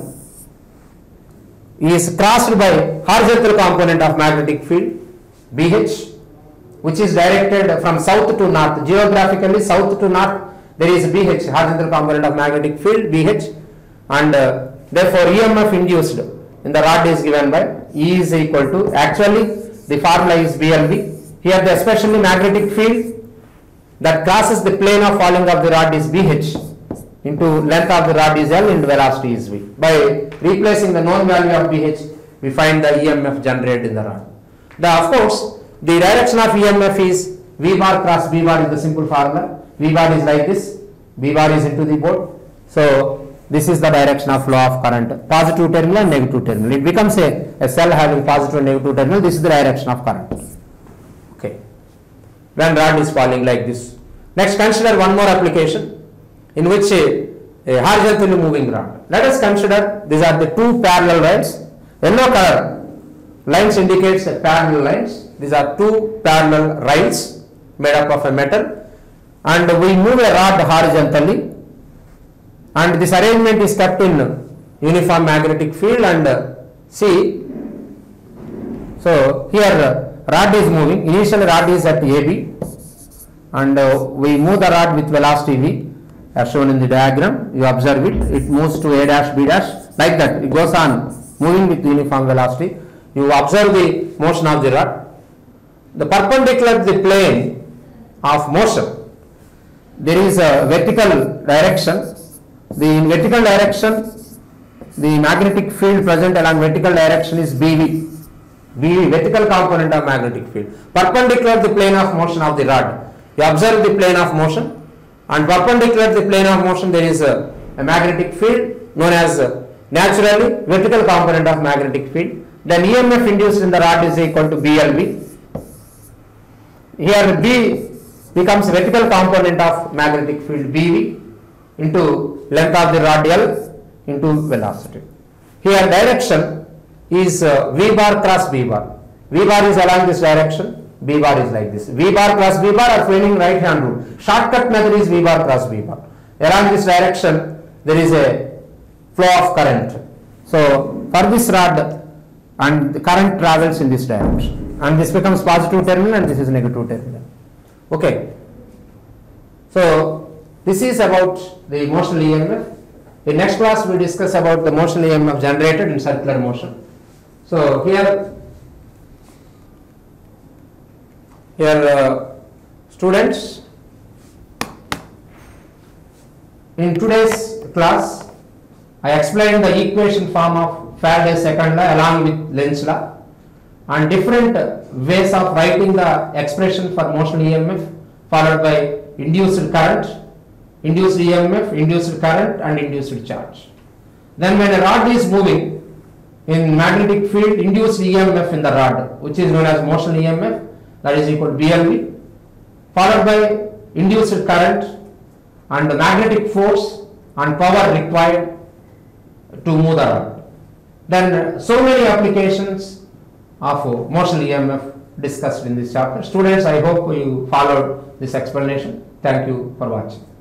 is crossed by horizontal component of magnetic field BH, which is directed from south to north. Geographically south to north there is BH, horizontal component of magnetic field BH, and therefore EMF induced in the rod is given by E is equal to, actually the formula is BLV. Here the especially magnetic field that crosses the plane of falling of the rod is BH into length of the rod is L and velocity is V. By replacing the known value of BH, we find the EMF generated in the rod. Of course, the direction of EMF is V bar cross B bar is the simple formula. V bar is like this, B bar is into the board. So this is the direction of flow of current, positive terminal and negative terminal. It becomes a cell having positive and negative terminal. This is the direction of current. Okay. When rod is falling like this. Next, consider one more application in which a horizontally moving rod. Let us consider these are the two parallel lines. Yellow color lines indicates parallel lines. These are two parallel rails made up of a metal, and we move a rod horizontally, and this arrangement is kept in uniform magnetic field, and see, so here rod is moving. Initially rod is at AB, and we move the rod with velocity v as shown in the diagram. You observe it, it moves to A dash B dash like that. It goes on moving with uniform velocity. You observe the motion of the rod. The perpendicular to the plane of motion, there is a vertical direction. In vertical direction, the magnetic field present along vertical direction is BV. BV, vertical component of magnetic field. Perpendicular to the plane of motion of the rod. You observe the plane of motion, and perpendicular to the plane of motion there is a magnetic field known as naturally vertical component of magnetic field. Then EMF induced in the rod is equal to BLV. Here B becomes vertical component of magnetic field BV into length of the rod L into velocity. Here direction is V bar cross B bar. V bar is along this direction, B bar is like this. V bar cross B bar are flowing right hand rule. Shortcut method is V bar cross B bar. Along this direction there is a flow of current. So for this rod, and the current travels in this direction, and this becomes positive terminal and this is negative terminal. Okay. So this is about the motional EMF. In next class we discuss about the motional EMF generated in circular motion. So here students, in today's class I explained the equation form of Faraday's second law along with Lenz's law and different ways of writing the expression for motional EMF followed by induced current, induced EMF, induced current and induced charge. Then when a rod is moving in magnetic field, induced EMF in the rod, which is known as motional EMF, that is equal to BLV, followed by induced current and the magnetic force and power required to move the rod. Then so many applications of motional EMF discussed in this chapter. Students, I hope you followed this explanation. Thank you for watching.